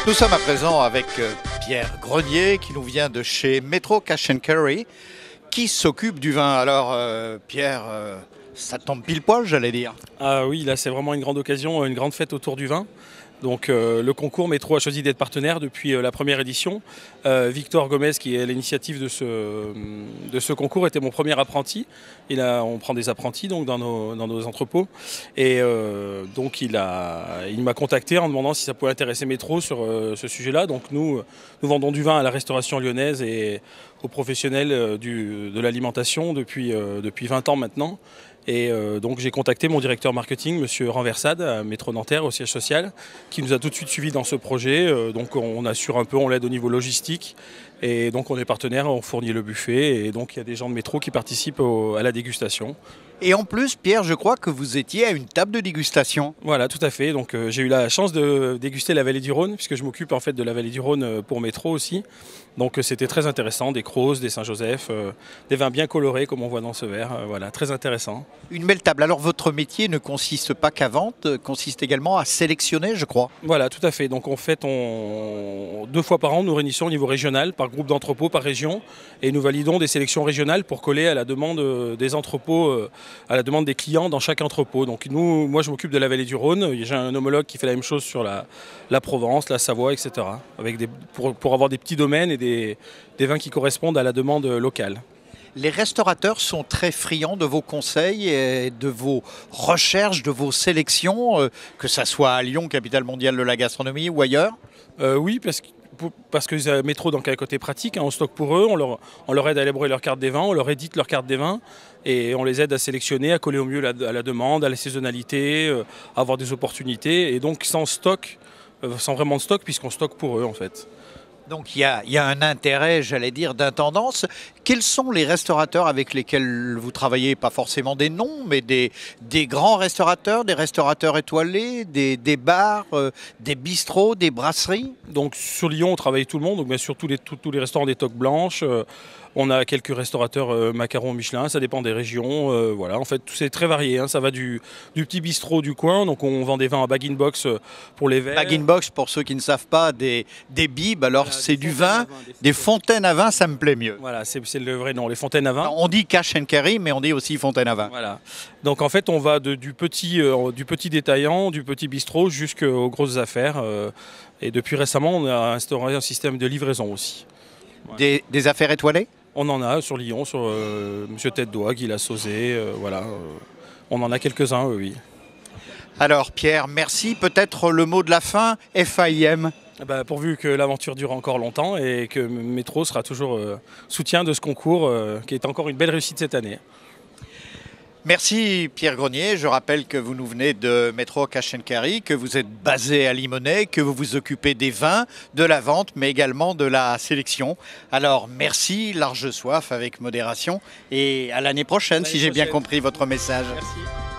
Nous sommes à présent avec Pierre Grenier qui nous vient de chez Metro Cash & Carry qui s'occupe du vin. Alors Pierre, ça tombe pile poil, j'allais dire. Ah oui, là c'est vraiment une grande occasion, une grande fête autour du vin. Donc le concours Metro a choisi d'être partenaire depuis la première édition. Victor Gomez, qui est à l'initiative de ce concours, était mon premier apprenti. On prend des apprentis donc, dans nos entrepôts. Et donc il m'a contacté en demandant si ça pouvait intéresser Metro sur ce sujet-là. Donc nous vendons du vin à la restauration lyonnaise et aux professionnels de l'alimentation depuis 20 ans maintenant. Et donc j'ai contacté mon directeur marketing, monsieur Renversade, à Métro Nanterre, au siège social, qui nous a tout de suite suivis dans ce projet. Donc on assure un peu, on l'aide au niveau logistique. Et donc on est partenaire, on fournit le buffet. Et donc il y a des gens de Métro qui participent à la dégustation. Et en plus, Pierre, je crois que vous étiez à une table de dégustation. Voilà, tout à fait. Donc j'ai eu la chance de déguster la vallée du Rhône, puisque je m'occupe en fait de la vallée du Rhône pour Métro aussi. Donc c'était très intéressant, des Crozes, des Saint-Joseph, des vins bien colorés comme on voit dans ce verre. Voilà, très intéressant. Une belle table. Alors votre métier ne consiste pas qu'à vendre, consiste également à sélectionner, je crois. Voilà, tout à fait. Donc en fait, 2 fois par an, nous réunissons au niveau régional, par groupe d'entrepôts, par région, et nous validons des sélections régionales pour coller à la demande des entrepôts, à la demande des clients dans chaque entrepôt. Donc moi je m'occupe de la vallée du Rhône, j'ai un homologue qui fait la même chose sur la Provence, la Savoie, etc. Pour avoir des petits domaines et des vins qui correspondent à la demande locale. Les restaurateurs sont très friands de vos conseils et de vos recherches, de vos sélections, que ça soit à Lyon, capitale mondiale de la gastronomie, ou ailleurs. Oui, parce que Métro, donc, a un côté pratique, hein, on stocke pour eux, on leur aide à élaborer leur carte des vins, on leur édite leur carte des vins et on les aide à sélectionner, à coller au mieux à la demande, à la saisonnalité, à avoir des opportunités. Et donc sans vraiment de stock, puisqu'on stocke pour eux en fait. Donc il y a un intérêt, j'allais dire, d'intendance. Quels sont les restaurateurs avec lesquels vous travaillez? Pas forcément des noms, mais des grands restaurateurs, des restaurateurs étoilés, des bars, des bistrots, des brasseries? Donc sur Lyon, on travaille tout le monde, donc bien sûr tous les restaurants des toques blanches. On a quelques restaurateurs macarons Michelin, ça dépend des régions. Voilà, en fait, c'est très varié. Hein. Ça va du petit bistrot du coin, donc on vend des vins en bag-in-box pour les verres. Bag-in-box, pour ceux qui ne savent pas, des bibes. Alors voilà, c'est du vin, des fontaines à vin, ça me plaît mieux. Voilà, c'est le vrai nom, les fontaines à vin. Alors, on dit cash and carry, mais on dit aussi fontaine à vin. Voilà. Donc en fait, on va du petit détaillant, du petit bistrot jusqu'aux grosses affaires. Et depuis récemment, on a instauré un système de livraison aussi. Voilà. Des affaires étoilées? On en a sur Lyon, sur Monsieur Tête d'Oie, Guy Sauzé, voilà. On en a quelques-uns, oui. Alors Pierre, merci. Peut-être le mot de la fin, FAIM. Pourvu que l'aventure dure encore longtemps et que Métro sera toujours soutien de ce concours qui est encore une belle réussite cette année. Merci Pierre Grenier, je rappelle que vous nous venez de Metro Cash & Carry, que vous êtes basé à Limonest, que vous vous occupez des vins, de la vente, mais également de la sélection. Alors merci, large soif avec modération et à l'année prochaine si j'ai bien compris votre message. Merci.